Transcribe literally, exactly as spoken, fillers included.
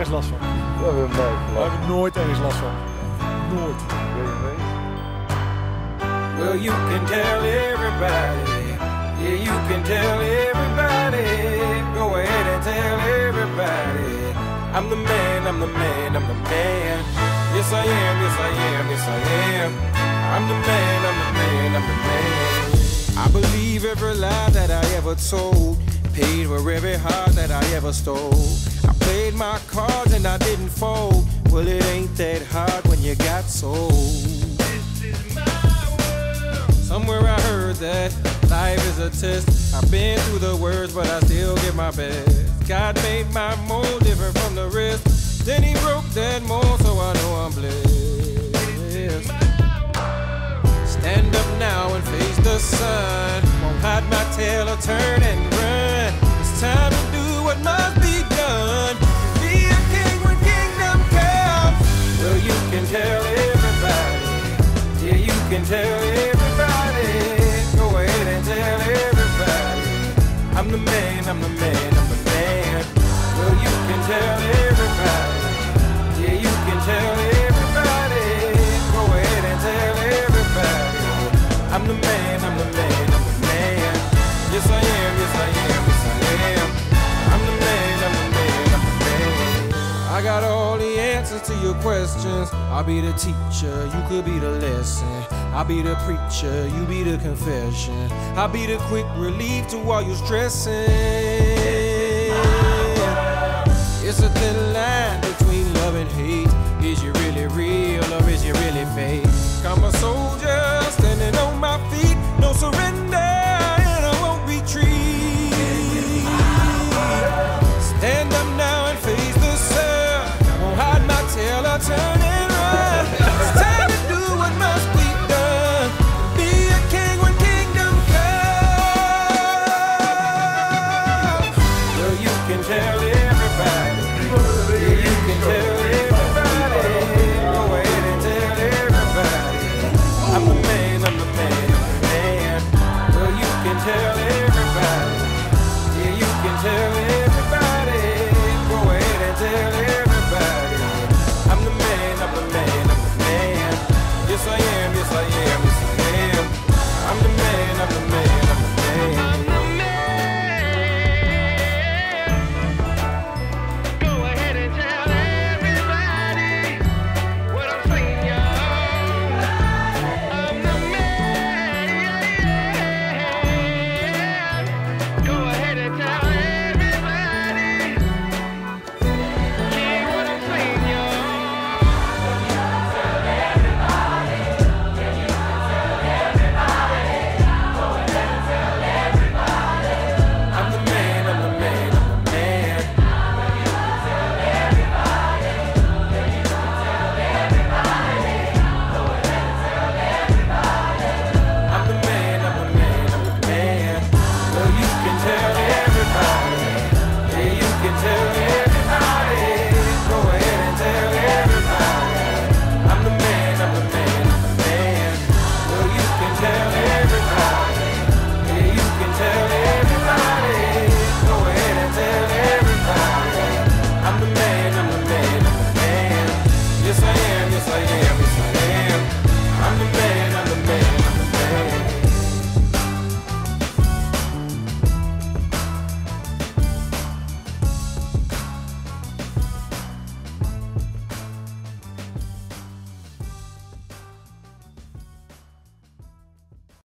nergens last van. Daar hebben we Daar heb ik nooit ergens last van. Nooit. Well, you can tell everybody. Yeah, you can tell everybody. Go ahead and tell everybody. I'm the man, I'm the man, I'm the man. Yes, I am, yes, I am, yes, I am. I'm the man, I'm the man, I'm the man. I believe every lie that I ever told. Paid for every heart that I ever stole. I played my cards and I didn't fold. Well, it ain't that hard when you got sold. This is my world. Somewhere I heard that life is a test. I've been through the worst, but I still give my best. God made my mold different from the rest. Then he broke that mold, so I know I'm blessed. Stand up now and face the sun. Won't hide my tail or turn and run. It's time to do what must be done. Be a king when kingdom comes. Well, you can tell everybody. Yeah, you can tell everybody. Go ahead and tell everybody. I'm the man, I'm the man, I'm the man. Well, you can tell everybody. Yeah, you can tell everybody. Go ahead and tell everybody. I'm the man, I'm the man, I'm the man. Yes, I am, yes, I am, yes, I am. I'm the man, I'm the man, I'm the man. I got all the answers to your questions. I'll be the teacher, you could be the lesson. I'll be the preacher, you be the confession. I'll be the quick relief to all your stressing. It's a thin line between love and hate. Is you really real or is you really fake? I'm a soldier standing on my feet. No surrender and I won't retreat. Stand up now and face the sun. Won't hide my tail or turn and run. It's time to do what must be done. Be a king when kingdom comes. Well, you can tell everybody. Yeah, you can tell everybody. Go ahead and tell everybody. I'm the man, I'm the man, I'm the man. Well, you can tell